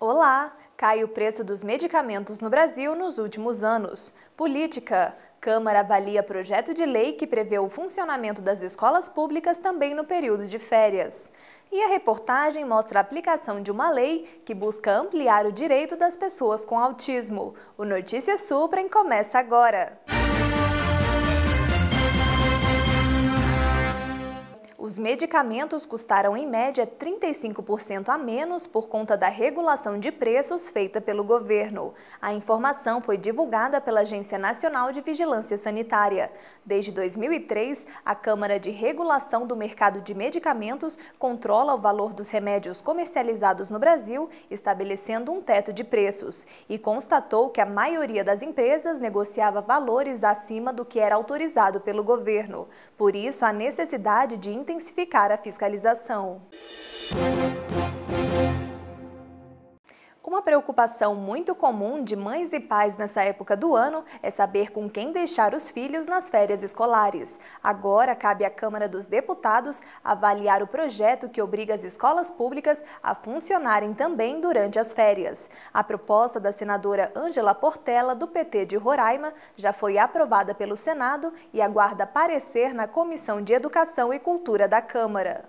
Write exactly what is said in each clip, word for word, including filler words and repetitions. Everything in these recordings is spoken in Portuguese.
Olá! Cai o preço dos medicamentos no Brasil nos últimos anos. Política. Câmara avalia projeto de lei que prevê o funcionamento das escolas públicas também no período de férias. E a reportagem mostra a aplicação de uma lei que busca ampliar o direito das pessoas com autismo. O Notícias Suprem começa agora! Os medicamentos custaram em média trinta e cinco por cento a menos por conta da regulação de preços feita pelo governo. A informação foi divulgada pela Agência Nacional de Vigilância Sanitária. Desde dois mil e três, a Câmara de Regulação do Mercado de Medicamentos controla o valor dos remédios comercializados no Brasil, estabelecendo um teto de preços, e constatou que a maioria das empresas negociava valores acima do que era autorizado pelo governo. Por isso, há necessidade de intensificar intensificar a fiscalização. Uma preocupação muito comum de mães e pais nessa época do ano é saber com quem deixar os filhos nas férias escolares. Agora cabe à Câmara dos Deputados avaliar o projeto que obriga as escolas públicas a funcionarem também durante as férias. A proposta da senadora Ângela Portela, do P T de Roraima, já foi aprovada pelo Senado e aguarda parecer na Comissão de Educação e Cultura da Câmara.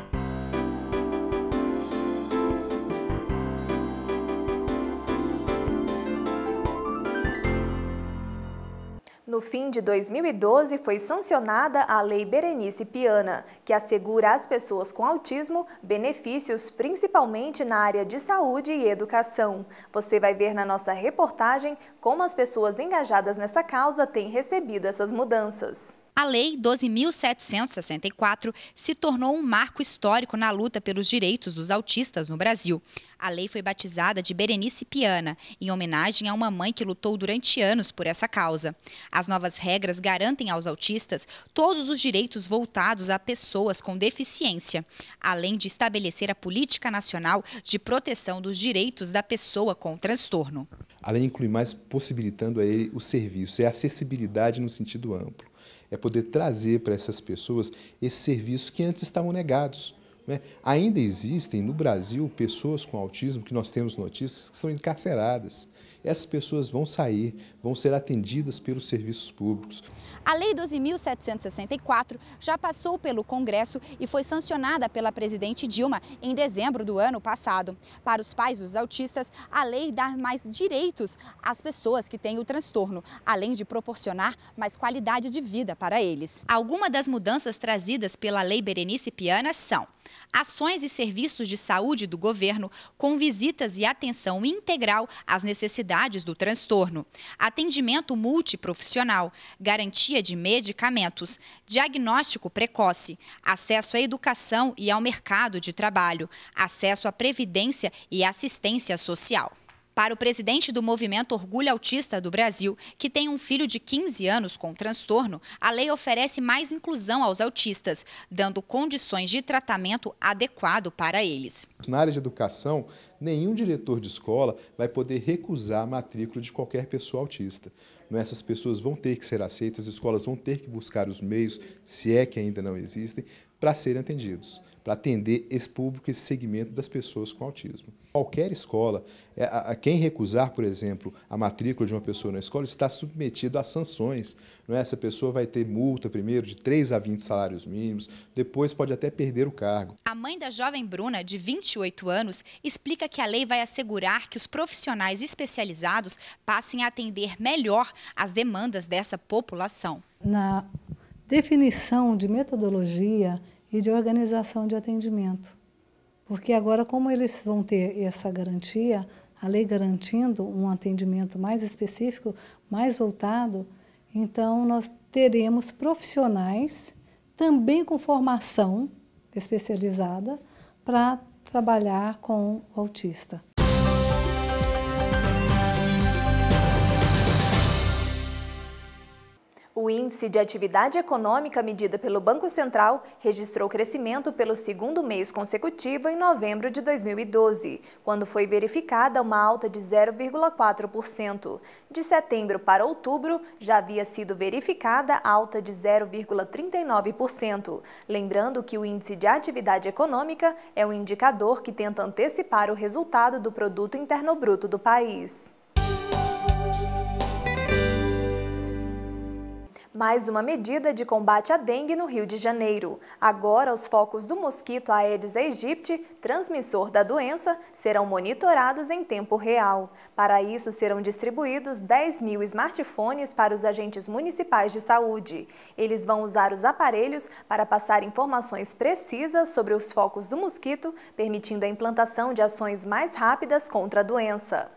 No fim de dois mil e doze, foi sancionada a Lei Berenice Piana, que assegura às pessoas com autismo benefícios principalmente na área de saúde e educação. Você vai ver na nossa reportagem como as pessoas engajadas nessa causa têm recebido essas mudanças. A Lei doze mil setecentos e sessenta e quatro se tornou um marco histórico na luta pelos direitos dos autistas no Brasil. A lei foi batizada de Berenice Piana, em homenagem a uma mãe que lutou durante anos por essa causa. As novas regras garantem aos autistas todos os direitos voltados a pessoas com deficiência, além de estabelecer a política nacional de proteção dos direitos da pessoa com transtorno. A lei inclui mais possibilitando a ele o serviço, é acessibilidade no sentido amplo. É poder trazer para essas pessoas esses serviços que antes estavam negados. Né? Ainda existem no Brasil pessoas com autismo, que nós temos notícias, que são encarceradas. Essas pessoas vão sair, vão ser atendidas pelos serviços públicos. A Lei doze mil setecentos e sessenta e quatro já passou pelo Congresso e foi sancionada pela presidente Dilma em dezembro do ano passado. Para os pais dos autistas, a lei dá mais direitos às pessoas que têm o transtorno, além de proporcionar mais qualidade de vida para eles. Algumas das mudanças trazidas pela Lei Berenice Piana são ações e serviços de saúde do governo com visitas e atenção integral às necessidades do transtorno, atendimento multiprofissional, garantia de medicamentos, diagnóstico precoce, acesso à educação e ao mercado de trabalho, acesso à previdência e assistência social. Para o presidente do Movimento Orgulho Autista do Brasil, que tem um filho de quinze anos com transtorno, a lei oferece mais inclusão aos autistas, dando condições de tratamento adequado para eles. Na área de educação, nenhum diretor de escola vai poder recusar a matrícula de qualquer pessoa autista. Essas pessoas vão ter que ser aceitas, as escolas vão ter que buscar os meios, se é que ainda não existem, para serem atendidos, para atender esse público, esse segmento das pessoas com autismo. Qualquer escola, a quem recusar, por exemplo, a matrícula de uma pessoa na escola, está submetido a sanções. Não é? Essa pessoa vai ter multa primeiro de três a vinte salários mínimos, depois pode até perder o cargo. A mãe da jovem Bruna, de vinte e oito anos, explica que a lei vai assegurar que os profissionais especializados passem a atender melhor as demandas dessa população. Na definição de metodologia e de organização de atendimento. Porque agora, como eles vão ter essa garantia, a lei garantindo um atendimento mais específico, mais voltado, então nós teremos profissionais também com formação especializada para trabalhar com o autista. O Índice de Atividade Econômica medida pelo Banco Central registrou crescimento pelo segundo mês consecutivo em novembro de dois mil e doze, quando foi verificada uma alta de zero vírgula quatro por cento. De setembro para outubro, já havia sido verificada alta de zero vírgula trinta e nove por cento. Lembrando que o Índice de Atividade Econômica é um indicador que tenta antecipar o resultado do Produto Interno Bruto do país. Mais uma medida de combate à dengue no Rio de Janeiro. Agora, os focos do mosquito Aedes aegypti, transmissor da doença, serão monitorados em tempo real. Para isso, serão distribuídos dez mil smartphones para os agentes municipais de saúde. Eles vão usar os aparelhos para passar informações precisas sobre os focos do mosquito, permitindo a implantação de ações mais rápidas contra a doença.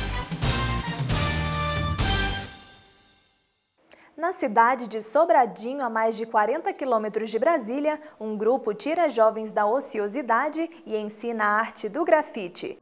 Na cidade de Sobradinho, a mais de quarenta quilômetros de Brasília, um grupo tira jovens da ociosidade e ensina a arte do grafite.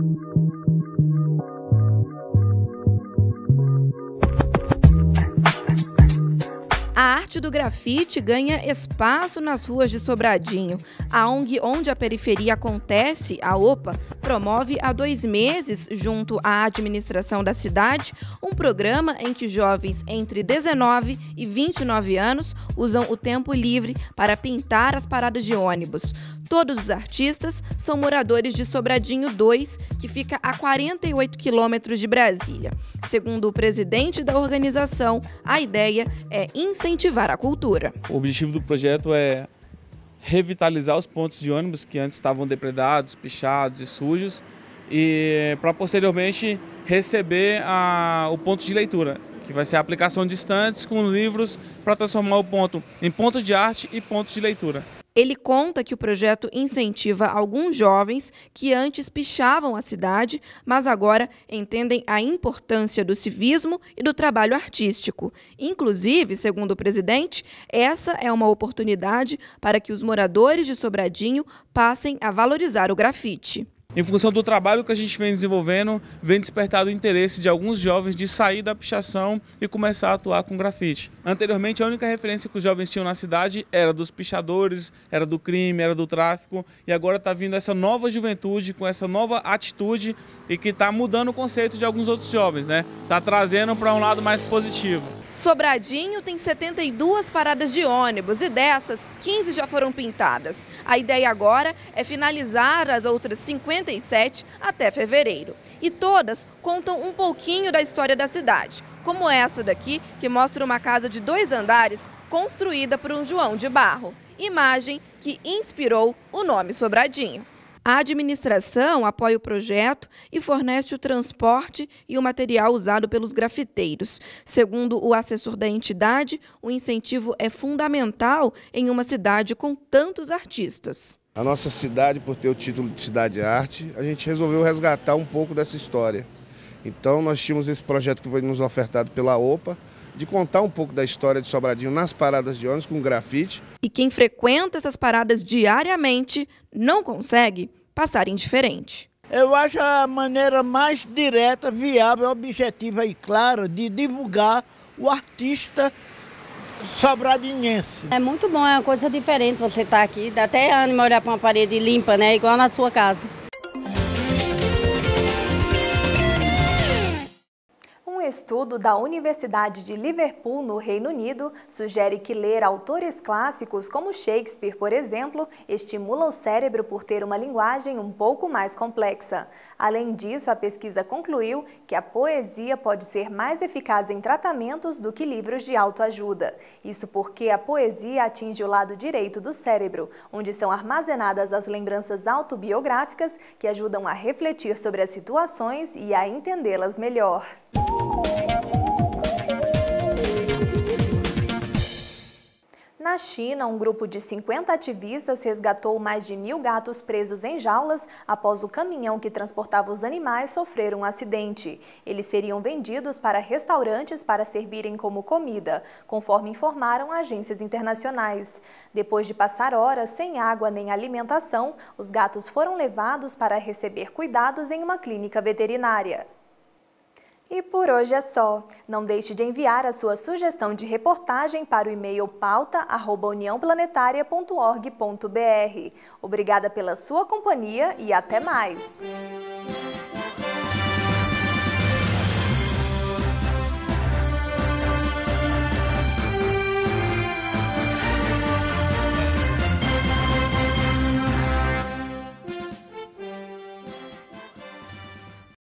A arte do grafite ganha espaço nas ruas de Sobradinho. A O N G Onde a Periferia Acontece, a OPA, promove há dois meses, junto à administração da cidade, um programa em que jovens entre dezenove e vinte e nove anos usam o tempo livre para pintar as paradas de ônibus. Todos os artistas são moradores de Sobradinho dois, que fica a quarenta e oito quilômetros de Brasília. Segundo o presidente da organização, a ideia é incentivar a cultura. O objetivo do projeto é revitalizar os pontos de ônibus que antes estavam depredados, pichados e sujos, e para posteriormente receber a, o ponto de leitura, que vai ser a aplicação de estantes com livros para transformar o ponto em ponto de arte e ponto de leitura. Ele conta que o projeto incentiva alguns jovens que antes pichavam a cidade, mas agora entendem a importância do civismo e do trabalho artístico. Inclusive, segundo o presidente, essa é uma oportunidade para que os moradores de Sobradinho passem a valorizar o grafite. Em função do trabalho que a gente vem desenvolvendo, vem despertado o interesse de alguns jovens de sair da pichação e começar a atuar com grafite. Anteriormente, a única referência que os jovens tinham na cidade era dos pichadores, era do crime, era do tráfico, e agora está vindo essa nova juventude com essa nova atitude e que está mudando o conceito de alguns outros jovens, né? Está trazendo para um lado mais positivo. Sobradinho tem setenta e duas paradas de ônibus e dessas, quinze já foram pintadas. A ideia agora é finalizar as outras cinquenta e sete até fevereiro. E todas contam um pouquinho da história da cidade, como essa daqui, que mostra uma casa de dois andares construída por um João de Barro. Imagem que inspirou o nome Sobradinho. A administração apoia o projeto e fornece o transporte e o material usado pelos grafiteiros. Segundo o assessor da entidade, o incentivo é fundamental em uma cidade com tantos artistas. A nossa cidade, por ter o título de Cidade de Arte, a gente resolveu resgatar um pouco dessa história. Então nós tínhamos esse projeto que foi nos ofertado pela OPA, de contar um pouco da história de Sobradinho nas paradas de ônibus com grafite. E quem frequenta essas paradas diariamente não consegue passar indiferente. Eu acho a maneira mais direta, viável, objetiva e clara de divulgar o artista sobradinhense. É muito bom, é uma coisa diferente você estar aqui, dá até ânimo olhar para uma parede limpa, né, igual na sua casa. Um estudo da Universidade de Liverpool, no Reino Unido, sugere que ler autores clássicos como Shakespeare, por exemplo, estimula o cérebro por ter uma linguagem um pouco mais complexa. Além disso, a pesquisa concluiu que a poesia pode ser mais eficaz em tratamentos do que livros de autoajuda. Isso porque a poesia atinge o lado direito do cérebro, onde são armazenadas as lembranças autobiográficas que ajudam a refletir sobre as situações e a entendê-las melhor. Na China, um grupo de cinquenta ativistas resgatou mais de mil gatos presos em jaulas após o caminhão que transportava os animais sofrer um acidente. Eles seriam vendidos para restaurantes para servirem como comida, conforme informaram agências internacionais. Depois de passar horas sem água nem alimentação, os gatos foram levados para receber cuidados em uma clínica veterinária. E por hoje é só. Não deixe de enviar a sua sugestão de reportagem para o e-mail pauta arroba união planetaria ponto org ponto br. Obrigada pela sua companhia e até mais!